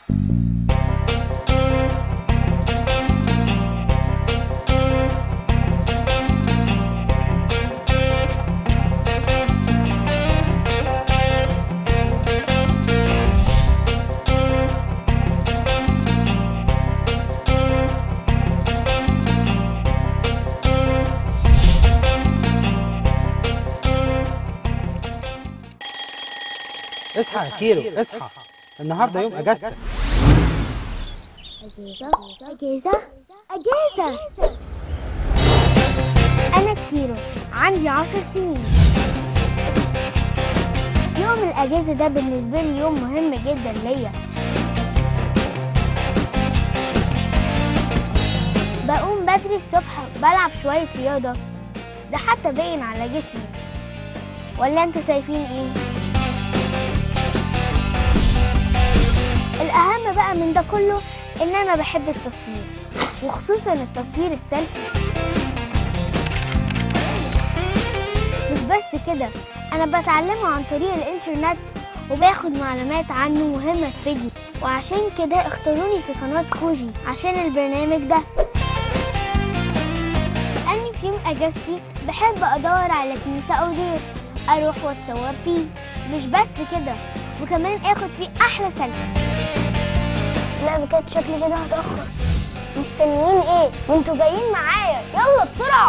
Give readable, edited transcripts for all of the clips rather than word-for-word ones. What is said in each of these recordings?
اصحى يا كيرو اصحى، النهارده يوم اجازتك. أجازة أجازة أجازة. أنا كيرو عندي 10 سنين. يوم الأجازة ده بالنسبة لي يوم مهم جدا ليا. بقوم بدري الصبح بلعب شوية رياضة، ده حتى باين على جسمي. ولا انتوا شايفين ايه؟ الأهم بقى من ده كله إن أنا بحب التصوير، وخصوصاً التصوير السيلفي. مش بس كده، أنا بتعلمه عن طريق الإنترنت وباخد معلومات عنه مهمة تفيدني، وعشان كده اختاروني في قناة كوجي عشان البرنامج ده. لأني في يوم أجازتي بحب أدور على كنيسة أو دير أروح وأتصور فيه. مش بس كده، وكمان آخد فيه أحلى سيلفي. لا بجد شكلي كده هتأخر. مستنيين ايه؟ وانتوا جايين معايا، يلا بسرعة.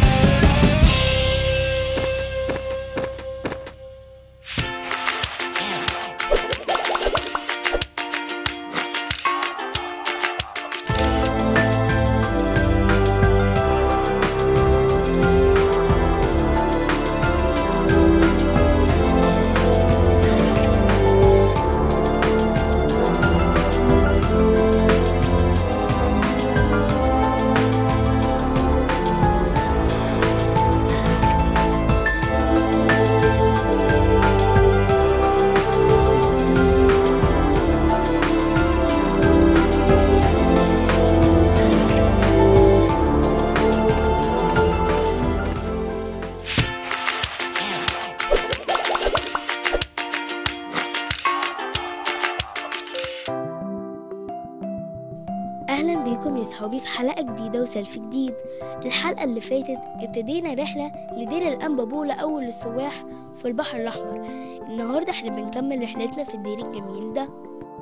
أهلا بيكم يا صحابي في حلقة جديدة وسيلفي جديد. الحلقة اللي فاتت ابتدينا رحلة لدير الأنبابولة أول السواح في البحر الأحمر. النهاردة احنا بنكمل رحلتنا في الدير الجميل ده.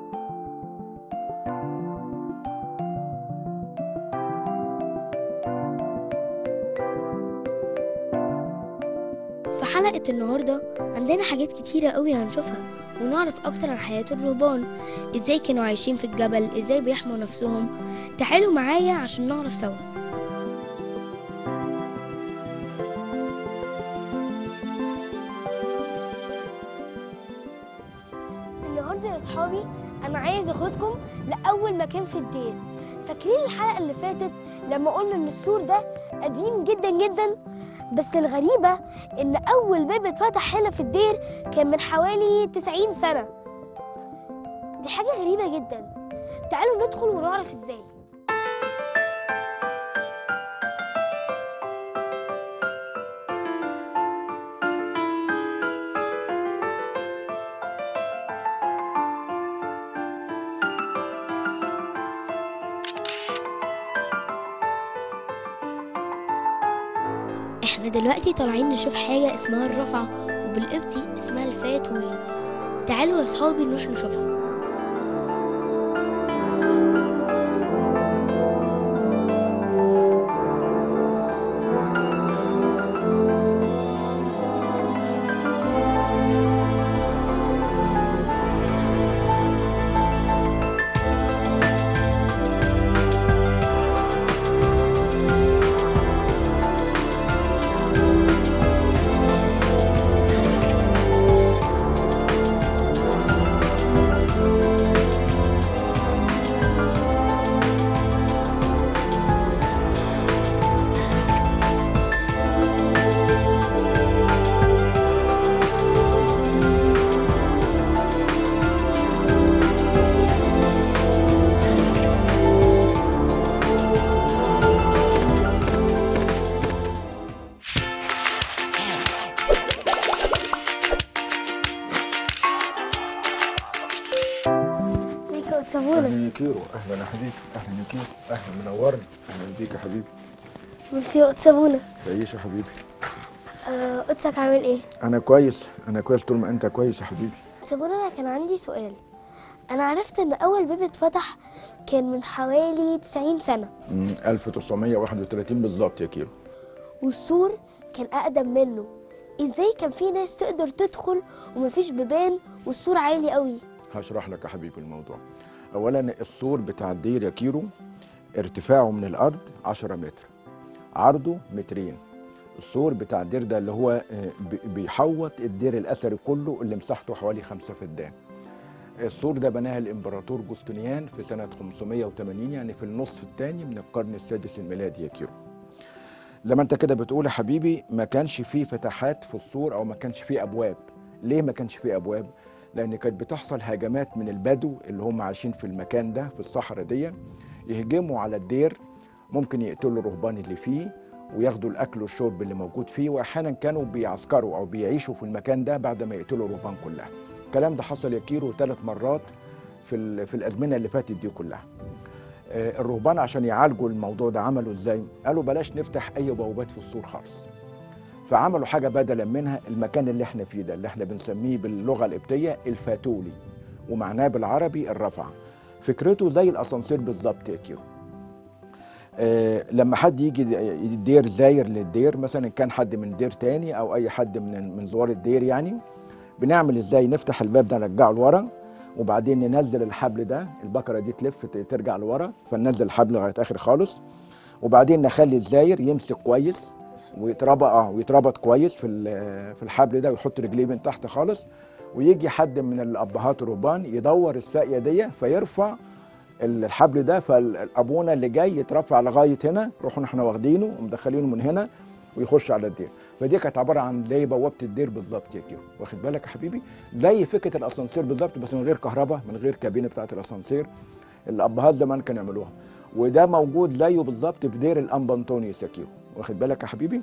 في حلقة النهاردة عندنا حاجات كتيرة قوي هنشوفها ونعرف أكتر عن حياة الرهبان، إزاي كانوا عايشين في الجبل، إزاي بيحموا نفسهم. تعالوا معايا عشان نعرف سوا. النهارده يا صحابي أنا عايز أخدكم لأول مكان في الدير. فاكرين الحلقة اللي فاتت لما قلنا إن السور ده قديم جدا جدا؟ بس الغريبة إن أول باب اتفتح هنا في الدير كان من حوالي 90 سنة. دي حاجة غريبة جدا. تعالوا ندخل ونعرف إزاي. احنا دلوقتي طالعين نشوف حاجة اسمها الرفعة، وبالقبطي اسمها الفاتولي. تعالوا يا صحابي نروح نشوفها. صابونة. اهلا يا كيرو، اهلا يا حبيبي، اهلا يا كيرو، اهلا منورني، اهلا بيك يا حبيبي. ميرسي يا صابونة. تعيش يا حبيبي. قدسك عامل ايه؟ انا كويس، انا كويس طول ما انت كويس يا حبيبي. صابونة، انا كان عندي سؤال. انا عرفت ان اول باب اتفتح كان من حوالي 90 سنة 1931 بالظبط يا كيرو. والسور كان اقدم منه. ازاي كان في ناس تقدر تدخل ومفيش بيبان والسور عالي قوي؟ هشرح لك يا حبيبي الموضوع. اولا السور بتاع الدير يا كيرو ارتفاعه من الارض 10 متر، عرضه مترين. السور بتاع الدير ده اللي هو بيحوط الدير الاثري كله اللي مساحته حوالي 5 فدان. السور ده بناها الامبراطور جوستنيان في سنه 580، يعني في النصف الثاني من القرن السادس الميلادي يا كيرو. زي ما انت كده بتقول يا حبيبي، ما كانش فيه فتحات في السور او ما كانش فيه ابواب. ليه ما كانش فيه ابواب؟ لان كانت بتحصل هجمات من البدو اللي هم عايشين في المكان ده في الصحراء دي، يهجموا على الدير، ممكن يقتلوا الرهبان اللي فيه وياخدوا الاكل والشرب اللي موجود فيه، واحيانا كانوا بيعسكروا او بيعيشوا في المكان ده بعد ما يقتلوا الرهبان كلها. الكلام ده حصل يا كيرو 3 مرات في الازمنه اللي فاتت دي كلها. الرهبان عشان يعالجوا الموضوع ده عملوا ازاي؟ قالوا بلاش نفتح اي بوابات في السور خالص. فعملوا حاجه بدلا منها، المكان اللي احنا فيه ده اللي احنا بنسميه باللغه القبطيه الفاتولي، ومعناه بالعربي الرفعه. فكرته زي الاسانسير بالظبط يا كيرو. لما حد يجي الدير زاير للدير، مثلا كان حد من دير تاني او اي حد من زوار الدير، يعني بنعمل ازاي؟ نفتح الباب ده نرجعه لورا، وبعدين ننزل الحبل ده، البكره دي تلف ترجع لورا، فننزل الحبل لغايه اخر خالص، وبعدين نخلي الزاير يمسك كويس ويتربط كويس في الحبل ده، ويحط رجليه من تحت خالص، ويجي حد من الابهات الرهبان يدور الساقيه دي فيرفع الحبل ده، فالابونا اللي جاي يترفع لغايه هنا، نروحوا احنا واخدينه ومدخلينه من هنا ويخش على الدير. فدي كانت عباره عن زي بوابه الدير بالظبط يا كيرو، واخد بالك يا حبيبي؟ زي فكره الاسانسير بالظبط، بس من غير كهرباء، من غير كابينه بتاعه الاسانسير. الابهات زمان كانوا يعملوها، وده موجود زيه بالظبط في دير الانبا انطونيوس يا كيرو، واخد بالك يا حبيبي؟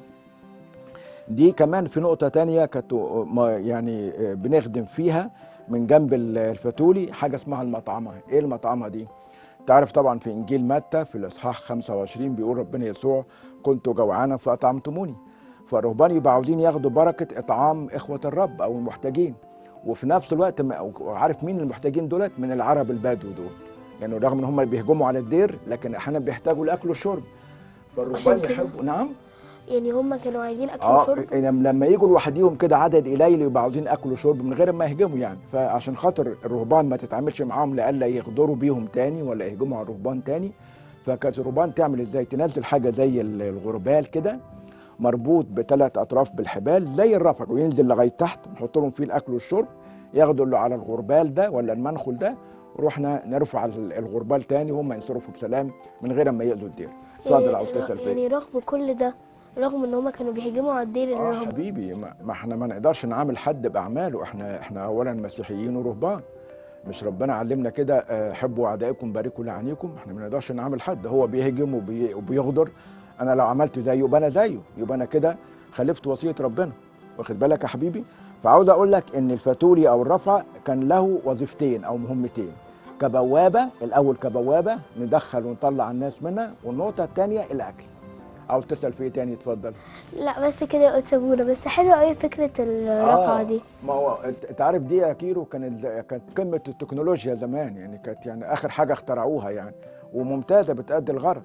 دي كمان في نقطه ثانيه كانت يعني بنخدم فيها من جنب الفتولي، حاجه اسمها المطعمه. ايه المطعمه دي؟ تعرف طبعا في انجيل متى في الاصحاح 25 بيقول ربنا يسوع كنت جوعانا فاطعمتموني. فالرهبان يبقوا عاوزين ياخدوا بركه اطعام اخوه الرب او المحتاجين، وفي نفس الوقت عارف مين المحتاجين دولت؟ من العرب البدو دول، لانه يعني رغم ان هم بيهجموا على الدير لكن احيانا بيحتاجوا الاكل والشرب، فالرهبان يحبوا. نعم، يعني هم كانوا عايزين اكل وشرب. لما يجوا لوحديهم كده عدد قليل يبقى عاوزين اكل وشرب من غير ما يهجموا يعني، فعشان خاطر الرهبان ما تتعاملش معاهم لئلا يغدروا بيهم تاني ولا يهجموا على الرهبان تاني، فكانت الرهبان تعمل ازاي؟ تنزل حاجه زي الغربال كده مربوط ب3 اطراف بالحبال زي الرفق، وينزل لغايه تحت، نحط لهم فيه الاكل والشرب، ياخدوا اللي على الغربال ده ولا المنخل ده، ورحنا نرفع الغربال تاني وهم ينصرفوا بسلام من غير ما ياذوا الدير. اتفضل او تسال فيه. يعني رغم كل ده، رغم ان هم كانوا بيهجموا على الدير حبيبي، ما احنا ما نقدرش نعامل حد باعماله، احنا اولا مسيحيين ورهبان، مش ربنا علمنا كده حبوا اعدائكم باركوا لعانيكم؟ احنا ما نقدرش نعامل حد، هو بيهجم وبيغدر، انا لو عملت زيه يبقى انا زيه، يبقى انا كده خالفت وصيه ربنا، واخد بالك يا حبيبي؟ فعاوز اقول لك ان الفاتولي او الرفع كان له وظيفتين او مهمتين، كبوابه، الاول كبوابه ندخل ونطلع الناس منها، والنقطه الثانيه الاكل. او تسال في ايه تاني؟ اتفضل. لا بس كده يا سابونا، بس حلوه قوي فكره الرفعه دي. ما هو انت عارف دي يا كيرو كانت قمه التكنولوجيا زمان، يعني كانت يعني اخر حاجه اخترعوها يعني، وممتازه بتأدي الغرض.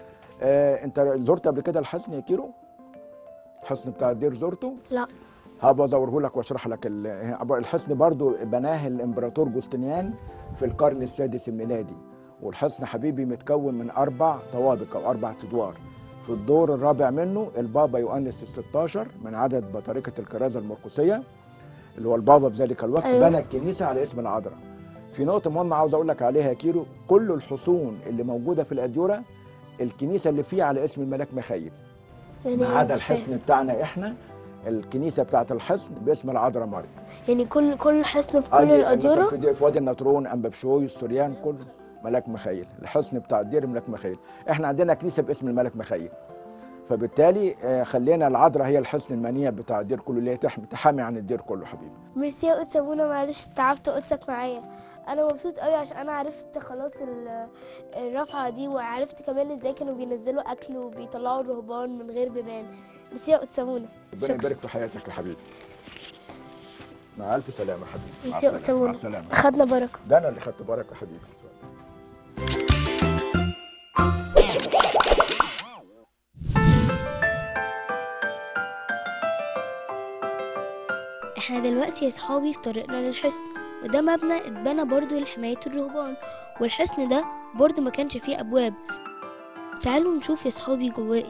انت زرت قبل كده الحصن يا كيرو؟ الحصن بتاع الدير زرته؟ لا. هبقى ازوره لك واشرح لك. الحصن برضو بناه الامبراطور جوستنيان في القرن السادس الميلادي، والحصن حبيبي متكون من 4 طوابق او 4 ادوار. في الدور الرابع منه البابا يؤنس ال16 من عدد بطريقه الكرازه المرقسيه، اللي هو البابا في ذلك الوقت. أيوة. بنى الكنيسه على اسم العذراء. في نقطه مهمه عاوز اقول لك عليها يا كيرو، كل الحصون اللي موجوده في الاديره الكنيسه اللي فيها على اسم الملاك ميخائيل، ما عدا الحصن بتاعنا احنا، الكنيسه بتاعت الحصن باسم العذراء مريم. يعني كل حصن في كل الاديره، في وادي النطرون، انبابشوي، السوريان، كله ملاك ميخائيل. الحصن بتاع الدير ملاك ميخائيل، احنا عندنا كنيسه باسم الملك ميخائيل، فبالتالي خلينا العذراء هي الحصن المنيع بتاع الدير كله، اللي هي تحامي عن الدير كله حبيبي. ميرسي يا قدس ابونا، معلش تعبت قدسك معايا. انا مبسوط قوي عشان انا عرفت خلاص الرفعه دي، وعرفت كمان ازاي كانوا بينزلوا اكل وبيطلعوا الرهبان من غير بيبان. بس يا قدسمونه ربنا يبارك في حياتك يا حبيبي. مع الف سلامه يا حبيبي. بس يا مع قدسمونه السلامه. اخدنا بركه. ده انا اللي خدت بركه يا حبيبي. احنا دلوقتي يا صحابي في طريقنا للحصن، وده مبنى اتبنى برضو لحماية الرهبان، والحصن ده برضو ما كانش فيه ابواب. تعالوا نشوف يا صحابي جواه ايه.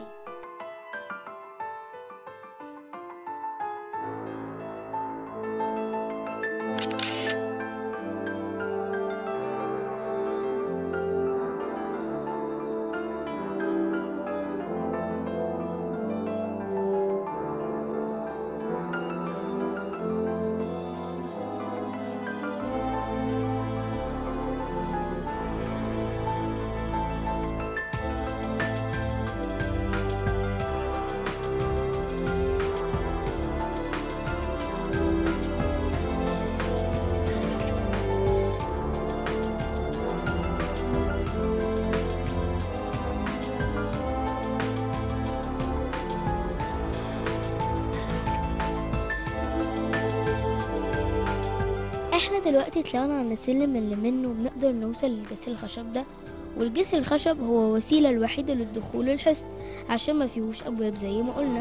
احنا دلوقتي طلعنا على السلم اللي منه بنقدر نوصل للجسر الخشب ده، والجسر الخشب هو وسيلة الوحيدة للدخول للحصن عشان ما فيهوش ابواب زي ما قلنا.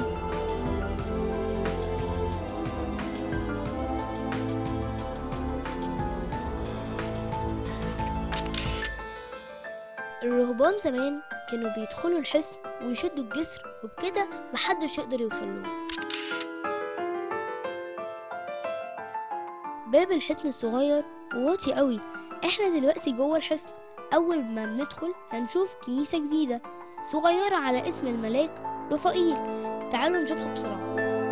الرهبان زمان كانوا بيدخلوا الحصن ويشدوا الجسر، وبكده محدش يقدر يوصل لهم. باب الحصن الصغير وواطي قوي. احنا دلوقتي جوه الحصن. اول ما بندخل هنشوف كنيسة جديدة صغيرة على اسم الملاك رفائيل. تعالوا نشوفها بسرعة.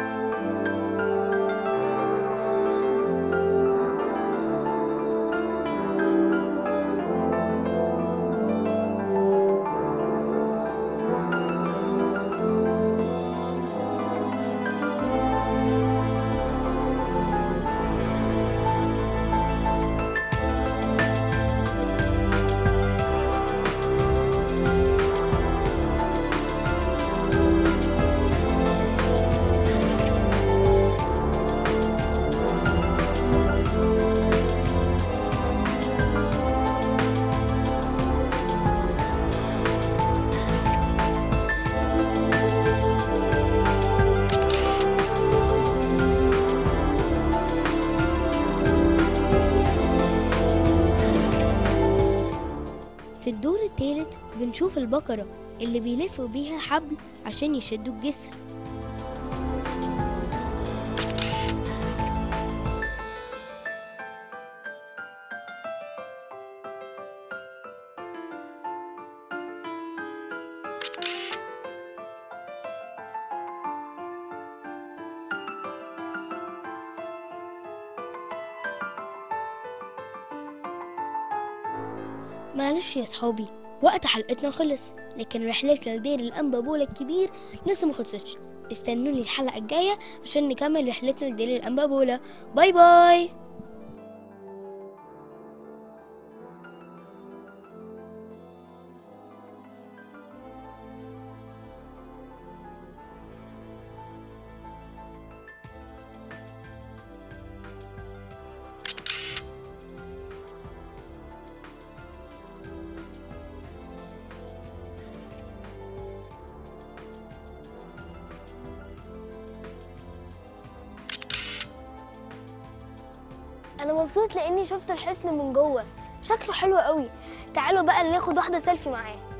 في الدور الثالث بنشوف البقرة اللي بيلفوا بيها حبل عشان يشدوا الجسر. معلش يا صحابي، وقت حلقتنا خلص، لكن رحلتنا لدير الأنبا بولا الكبير لسه ما خلصتش. استنوني الحلقة الجاية عشان نكمل رحلتنا لدير الأنبا بولا. باي باي. انا مبسوط لاني شفت الحصن من جوه، شكله حلو قوي. تعالوا بقى ناخد واحده سيلفي معاه.